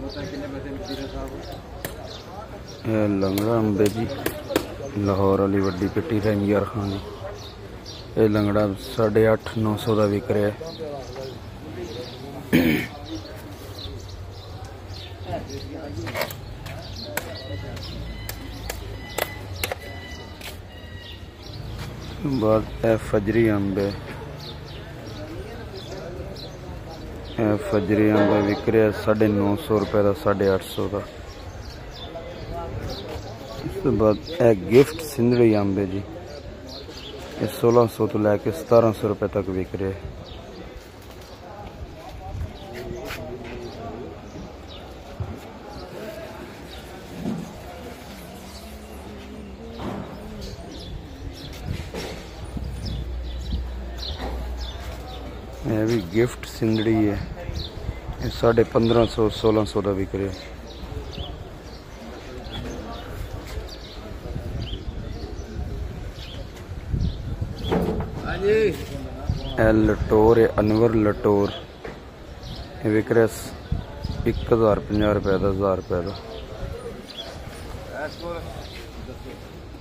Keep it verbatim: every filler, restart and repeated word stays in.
लंगड़ा अंबे जी लाहौर वाली वड्डी पिट्टी रही यार खान जी। ये लंगड़ा साढ़े अठ नौ सौ का विक रहा है। बाद ए फजरी अंब है, फजरी अंब विक रहा साढ़े नौ सौ रुपए का, साढ़े अठ सौ का। उसके बाद ए गिफ्ट सिंधड़ी अंब है जी, ये सोलह सौ तो लैके सतारह सौ रुपए तक विक रहे। यह भी गिफ्ट सिंधड़ी है, ये साढ़े पंद्रह सौ सोलह सौ का विक रहे। ए लटोर है, अनवर लटोर, ये विक रहा एक हजार पंजा रुपए का, हजार रुपए का।